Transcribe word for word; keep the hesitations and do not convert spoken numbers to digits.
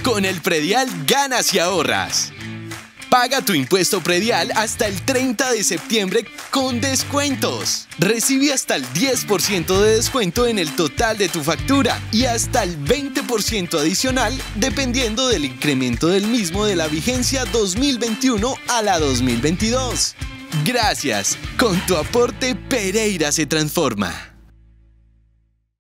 Con el predial ganas y ahorras. Paga tu impuesto predial hasta el treinta de septiembre con descuentos. Recibe hasta el diez por ciento de descuento en el total de tu factura y hasta el veinte por ciento adicional dependiendo del incremento del mismo de la vigencia dos mil veintiuno a la dos mil veintidós. Gracias. Con tu aporte, Pereira se transforma.